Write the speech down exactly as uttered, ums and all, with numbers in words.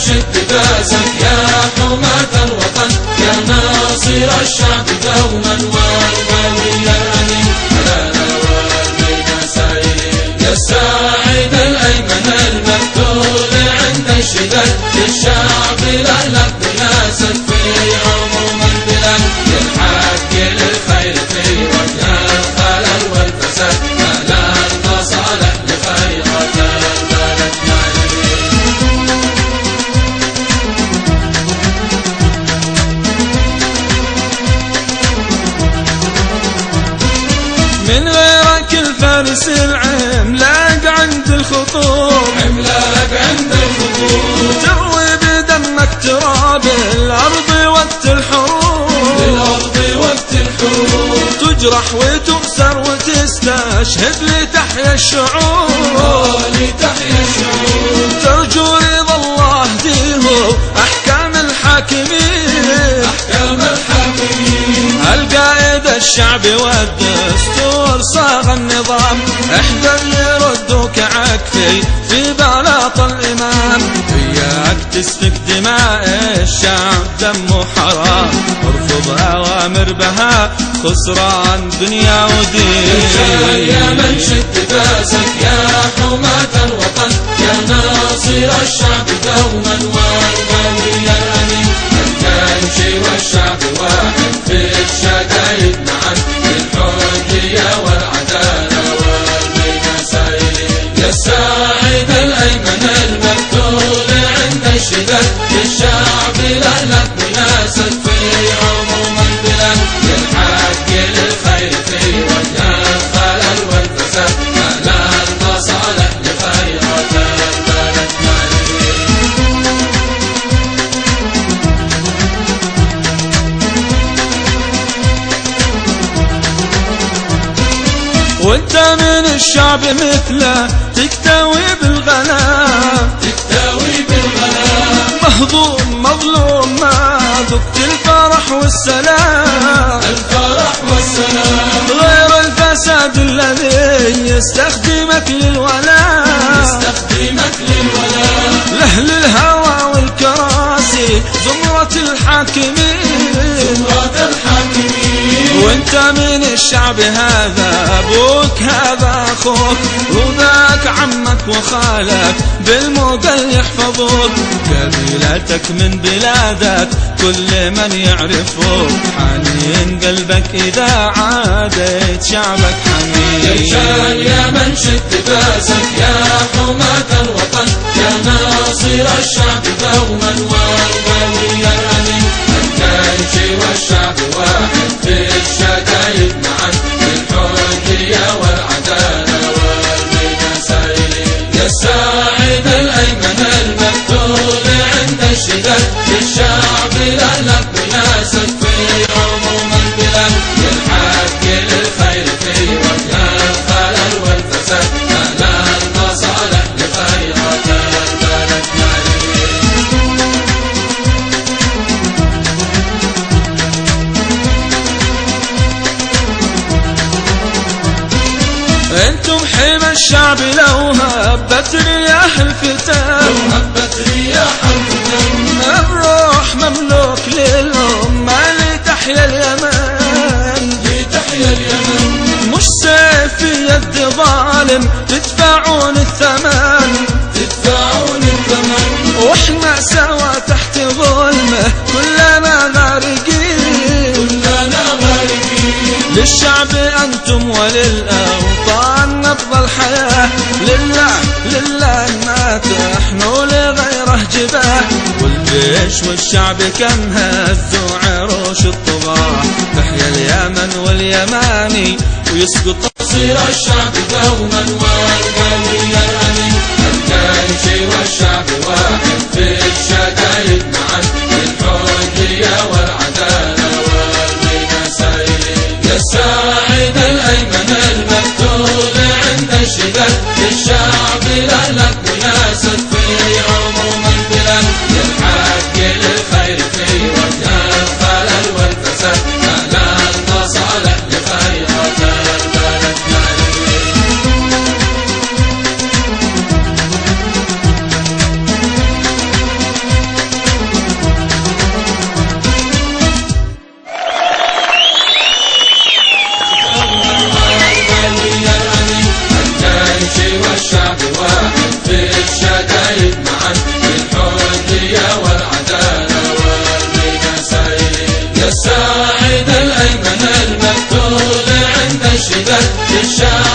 شد باسك يا حماة الوطن، يا ناصر الشعب دوما والقوي الأمين، على نوالينا سائلين يا الساعد الأيمن المقتول عند الشداد، للشعب لألك بناسك في عموم البلاد، للحق للخير في وجه الخلل والفساد، على المصالح لخيرات البلد نائلين. من غيرك الفارس العملاق عند الخطوط، عملاق عند الخطوط، تروي بدمك تراب الأرض وقت الحروب، الأرض وقت الحروب، تجرح وتؤسر وتستشهد لتحيا الشعوب، آه لتحيا الشعوب، ترجو رضا الله ديه أحكام الحاكمين، أحكام الحاكمين، القائد الشعب والدستور صاغ النظام، احذر يردوك عكفي في بلاط الإمام، وياك تسفك دماء الشعب دمه حرام، ارفض أوامر بها خسران دنيا ودين. يا من شد باسك يا حماة الوطن، يا ناصر الشعب دوما والقوي الأمين، الكنشي والشعب واحد في الشدائد معا، بالحرية والعدالة والبين سائلين يا الساعد الأيمن المقتول عند الشداد، للشعب لألك بناسك في عموم البلاد، للحق للخير في وجه الخلل والفساد، على المصالح لخيرات البلد نائلين. وانت من الشعب مثله تكتوي بالغناء، تكتوي بالغناء، مهضوم مظلوم ما ذقت الفرح والسلام، الفرح والسلام، غير الفساد الذي يستخدمك للولاء، يستخدمك للولاء، لأهل الهوى والكراسي زمرة الحاكمين، زمرة الحاكمين، وانت من الشعب هذا ابوك هذا اخوك، وذاك عمك وخالك بالموقل يحفظوك، قبيلتك من بلادك كل من يعرفوك، حنين قلبك اذا عادت شعبك حنين. يا من شد باسك يا حماة الوطن، يا ناصر الشعب دوما والقوي الأمين، الكنشي والشعب واحد في الشدائد معا، بالحرية والعدالة والبين سائلين يا الساعد الأيمن المقتول عند الشداد، للشعب لألك بناسك في عموم البلاد، للحق للخير في وجه الخلل والفساد، على المصالح لخيرات البلد نائلين. انتم حمى الشعب لو هبت رياح الفتن، لو هبت رياح الفتن، الروح مملوك للأمة لتحيا اليمن، لتحيا اليمن، مش سيف في يد ظالم تدفعون الثمن، تدفعون الثمن، واحنا سوا تحت ظلمه كلنا غارقين، كلنا غارقين، للشعب انتم وللاوطان نبض الحياه، لله لله ما تحنوا لغيره جباه، والجيش والشعب كم هزوا عروش الطغاه، تحيا اليمن واليماني ويسقط ناصر الشعب دوما والقوي الأمين، الكنشي والشعب واحد في الشدائد معا، بالحرية والعدالة والبين سائلين يا الساعد الأيمن المقتول عند الشداد، للشعب لألك بناسك في عموم البلاد، للحق للخير في وجه الخلل والفساد، على المصالح لخيرات البلد نائلين. يا الساعد الأيمن المقتول عند الشدد للشام